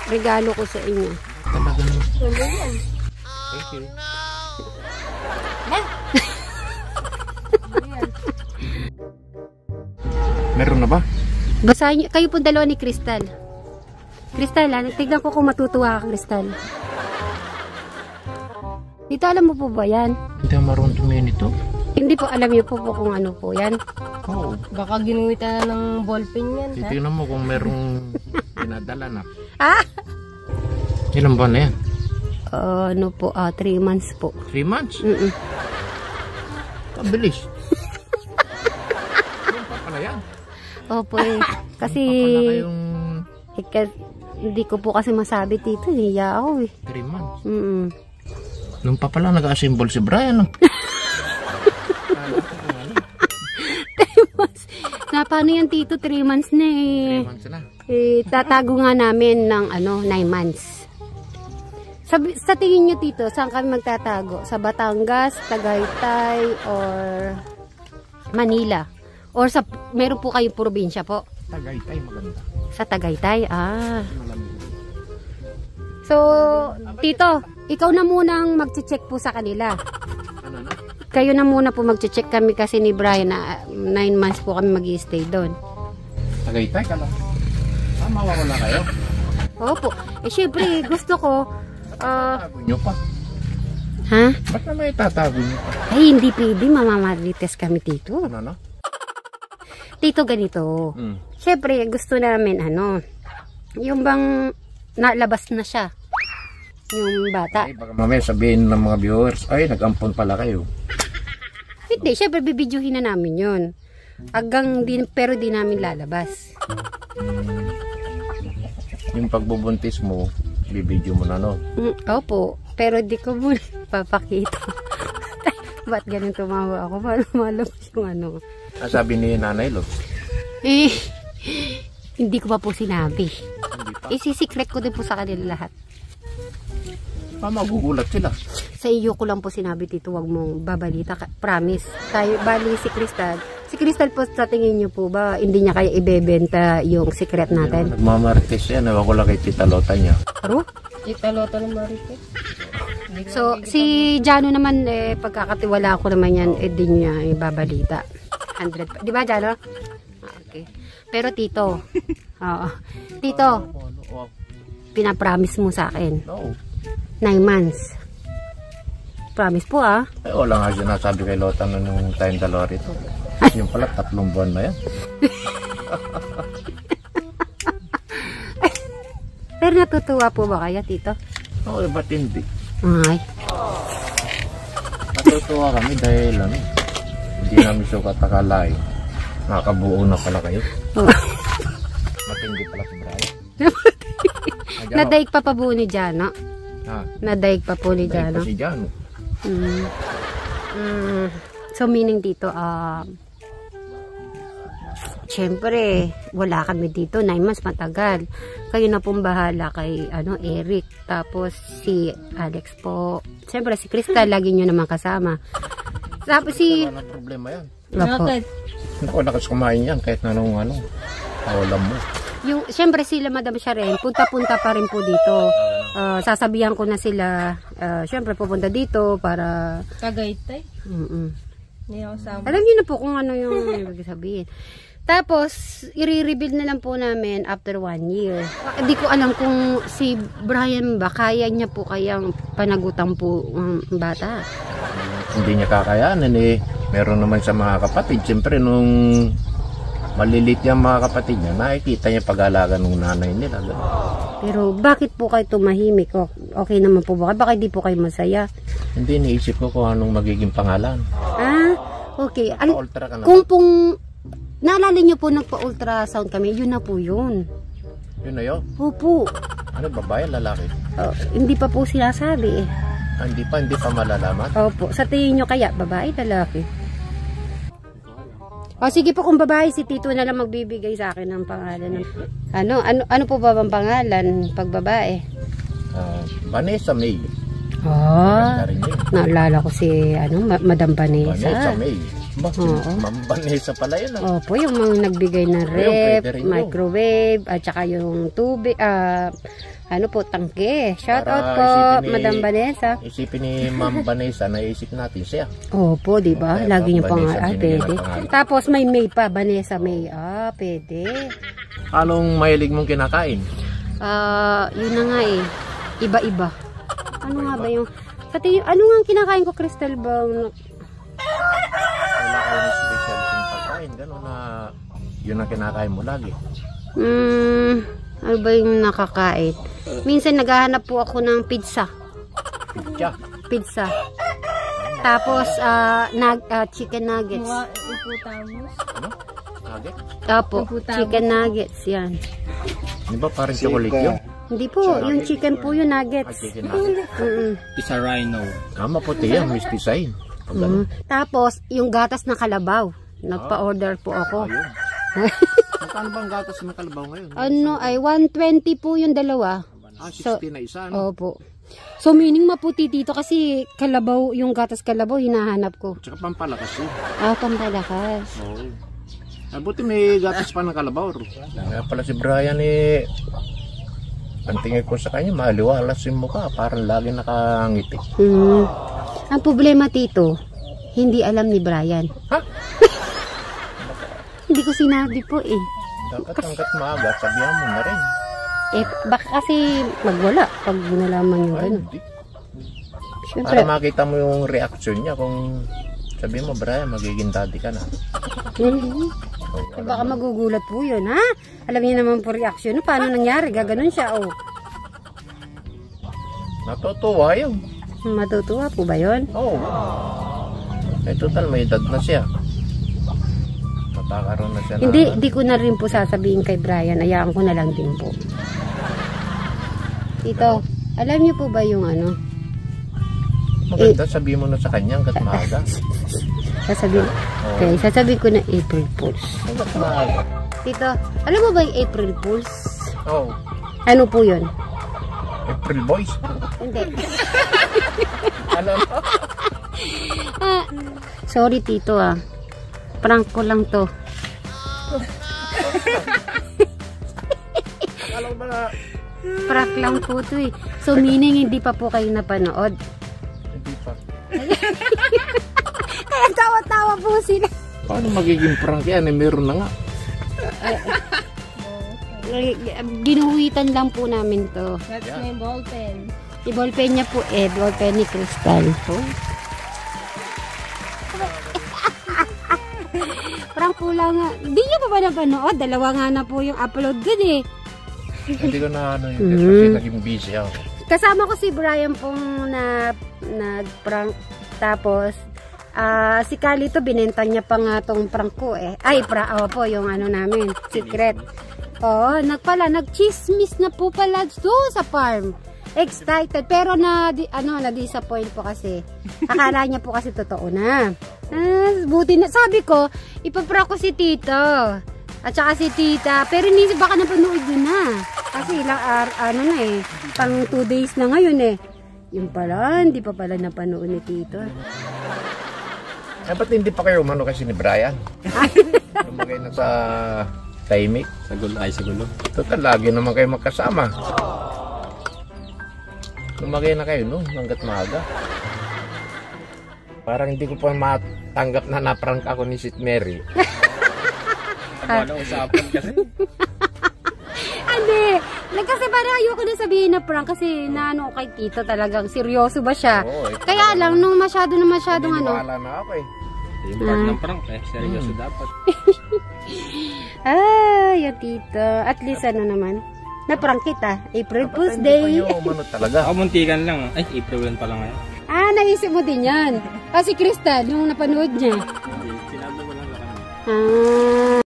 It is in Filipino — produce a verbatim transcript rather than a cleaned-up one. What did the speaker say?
regalo ko sa inyo. Talaga naman. Thank you. Meron na ba? Basahin niyo. Kayo po dalawa ni Crystal. Crystal, ha? Tignan ko kung matutuwa ka, Crystal. Dito, alam mo po ba yan? Hindi ako marunong tumingin ito. Hindi po, alam niyo po po kung ano po yan. Oo. Baka ginuwitan na ng ballpen yan. Titignan mo kung merong dinadala na. Ah! Ilang buwan na yan? Uh, ano po, ah, three months po. Three months? Mm-mm. Pabilis. Yung pa pala yan. Opo eh. Kasi, Pa pala kayong eh, ka- hindi ko po kasi masabi dito. Hiya ako eh. three months. Mm-mm. Nung pa pala nag-assemble si Brian. No? Na paano yan tito? three months na eh. three months na. Eh, tatago nga namin ng ano, nine months. Sa, sa tingin nyo tito, saan kami magtatago? Sa Batangas, Tagaytay, or Manila? Or sa, meron po kayong probinsya po? Tagaytay maganda. Sa Tagaytay, ah. So, tito, ikaw na munang mag-check po sa kanila. Ano na? Kayo na muna po mag-check kami kasi ni Brian na nine months po kami mag-i-stay doon. Tagaytay ka lang. Ah, mawawala kayo. Opo. Eh, syempre, gusto ko, ah, Tatago nyo pa. ha? Ba't na may tatago nyo pa? Ay, hindi pwede. Mamamarites kami, tito. Ano na? Tito, ganito. Hmm. Syempre, gusto namin, ano, yung bang nalabas na siya. Yung bata. Ay, baka mamaya sabihin ng mga viewers, ay, nag-ampon pala kayo. Hindi, syempre, bibidyohin na namin yun. Hanggang, din, pero di namin lalabas. Hmm. Yung pagbubuntis mo, bibidyo mo na, no? Mm, opo, pero di ko muna papakita. Ba't ganun tumawa ako? Paano malabas yung ano? Ah, sabi ni Nanay Lo. Eh, hindi ko pa po sinabi. Hindi pa. Isi-secret ko din po sa kanila lahat. Ah, magugulat sila. Sa iyo ko lang po sinabi, tito, wag mong babalita. Ka- Promise. Tayo, bali si Crystal. Si Crystal po, sa tingin niyo po ba, hindi niya kaya ibebenta yung secret natin? Nagmamarites yan. Ewan ko lang kay Tita Lota niya. Aro? Tita Lota ng Marites. So, si Jano naman, eh, pagkakatiwala ko naman yan, eh, di niya ibabalita. one hundred pa. Di ba, Jano? Ah, okay. Pero, tito, oo. Tito, pinapromise mo sa akin. No. Nine months. Promise po, ah. Ay, wala nga sinasabi kay Lota na nung tayong dalawa rito. Yung pala, tatlong buwan na yan. Pero natutuwa po ba kaya, tito? Oo, eh, ba't hindi? Ay. Natutuwa kami dahil ano, hindi namin sukat akalain. Nakabuo na pala kayo. Oh. Matindi pala si Brian. Nadaig pa pa po ni Jano. Ha? Nadaig pa po ni Dahil Jano. pa si Jano. Mm. Mm. So, meaning dito, um, syempre, wala kami dito. Nine months, matagal. Kayo na pong bahala kay, ano, Eric. Tapos, si Alex po. Syempre, si Crystal, lagi nyo naman kasama. Tapos, si... Wala na problema yan. Opo. Ako, nakas kumain yan kahit na nung ano, kawalan mo. Yung, syempre, sila Madam Sharen, punta-punta pa rin po dito. Uh, sasabihan ko na sila, uh, syempre, pupunta dito para... Tagaytay. Mm-mm. Hindi ako sama. Alam niyo na po kung ano yung ibig sabihin. Tapos, i-rebuild na lang po namin after one year. Hindi ko alam kung si Brian ba, kaya niya po kayang panagutan po ang um, bata. Hindi niya kakayanan eh. Meron naman sa mga kapatid. Siyempre, nung malilit yung mga kapatid niya, nakikita niya pag-alaga ng nanay nila. Pero, bakit po kayo tumahimik? Okay naman po ba? Bakit di po kayo masaya? Hindi, niisip ko kung anong magiging pangalan. Ah, okay. Al- Pa-ultra ka na kung ba? pong naalala niyo po nagpa-ultrasound kami, yun na po yun. Yun na yun. Opo. Ano, babae, lalaki? Oh, hindi pa po sinasabi eh. Ah, hindi pa, hindi pa malalaman. Opo. Sa tingin nyo kaya, babae, lalaki? O sige po, kung babae, si Tito na lang magbibigay sa akin ng pangalan. Ng, ano, ano, ano po ba bang pangalan pag babae? Uh, Vanessa May. Ah, Maganda rin yun. naalala ko si ano, Ma- Madam Vanessa. Vanessa May. Bakit? Oo. Ma'am Vanessa pala yun. Ah. Opo, yung mga nagbigay ng Ayun, rep, pwede rin yun. microwave, at saka yung tubig, ah, ano po, tangke. Shout Para out po, isipin ni- Madam Vanessa. Isipin ni Ma'am Vanessa, naisip natin siya. Opo, di ba? Okay, Lagi niyo Ma'am pang Vanessa, ah, binigyan pwede. ng pangalan. Tapos may May pa, Vanessa May. Ah, pwede. Anong mahilig mong kinakain? Ah, yun na nga eh. Iba-iba. Ano nga ba yung sa tingin, ano nga ang kinakain ko, Crystal Bang? Wala kayong special yung pagkain, gano'n na yun ang kinakain mo lagi. Hmm, ano ba yung nakakain? Minsan naghahanap po ako ng pizza. Pizza. Pizza. Tapos, ah, nag, ah, chicken nuggets. Mga iputamos. Ano? Nugget? Opo, Puputamos. chicken nuggets, yan. Di ba parang chocolate yun? Hindi po, yung chicken po yung Ah, nuggets. chicken nugget. Mm-mm. Is a rhino. Ah, maputi yan, mistisain. Pag Mm. Tapos, yung gatas na kalabaw. Nagpa-order po ako. Ayun. Magkano bang gatas ng kalabaw ngayon? Ano ay one twenty po yung dalawa. Ah, So, sixty na isa. Ano? Opo. So meaning maputi dito kasi kalabaw, yung gatas kalabaw hinahanap ko. Tsaka pampalakas yun. Ah, pampalakas. Oo. Ay, buti may gatas pa ng kalabaw. Kaya pala si Brian eh, ang tingin ko sa kanya, maliwalas yung mukha. Parang lagi nakangiti. Hmm. Ang problema tito, hindi alam ni Brian. Ha? Hindi ko sinabi po eh. Dapat hanggat maaga, sabihan mo na rin. Eh, baka kasi magwala pag nalaman yung Ay, gano'n. hindi. Siyempre, Para makita mo yung reaksyon niya kung sabihin mo, Brian, magiging daddy ka na. mhm. Oh, Eh, baka magugulat po yun, ha? Alam niyo naman po reaksyon. Paano nangyari? Gaganon siya, oh. natutuwa yun. Matutuwa po ba yun? Oo. Oh. Eh, total, may edad na siya. Matakaroon na siya Hindi, na. hindi ko na rin po sasabihin kay Brian. Ayaan ko na lang din po. Tito, alam niyo po ba yung ano? Maganda, sabihin mo na sa kanya hanggat maaga. Sasabihin, okay, sasabihin ko na April Fools. Hanggat maaga. Tito, alam mo ba yung April Fools? Oo. Oh. Ano po yun? April Boys. Hindi. Ano? Ah, sorry Tito ah. Prank ko lang to. Alam ba na? Prank lang po to eh. So meaning hindi pa po kayo napanood. Hindi pa. Kaya tawa-tawa po sila. Paano magiging prank yan? Eh, meron na nga. Ginuwitan lang po namin to. That's Yeah. my ball pen. I-ballpen niya po eh. Ballpen ni Crystal. Prank po lang nga. Hindi niyo pa ba napanood? Dalawa nga na po yung upload dun eh. Hindi ko na ano yun. Mhm. Kasi naging busy ako. Kasama ko si Brian pong na, nag-prank. Tapos, ah si Calito, binenta niya pa nga tong prank ko eh. Ay, pra, oh, po, yung ano namin, secret. Oo, nagpala, nag-chismis na po pala doon sa farm. Excited, pero na, di, ano, na-disappoint po kasi. Akala niya po kasi totoo na. Ah, buti na, sabi ko, ipaprank ko si Tito. At saka si Tita, pero hindi, baka napanood yun na. Kasi ilang, ar, ano na eh, pang two days na ngayon eh. Yung pala, hindi pa pala napanood ni Tito. Eh, ba't hindi pa kayo umano kasi ni Brian? Lumagay na sa timing. Sa gulo ay sa gulo. Total, lagi naman kayo magkasama. Lumagay na kayo, no? Hanggat maaga. Parang hindi ko pa matanggap na naprank ako ni Sit Mary. Ano usapan kasi? Hindi. Like, kasi parang ayoko na sabihin na prank kasi na ano kay Tito talagang seryoso ba siya. Oo, eh, Kaya lang, nung masyado na masyadong ano. Naniniwala na ako eh. Yung part ng prank eh. Seryoso dapat. Ah, yung Tito. At least ano naman. Na-prank kita. April Fool's Hindi pa Day. nyo umano talaga. Ako muntikan lang. Ay, April one pa lang ngayon. Ah, naisip mo din yan. Ah, si Crystal, nung napanood niya. Hindi, sinabi ko lang sa kanya. Ah.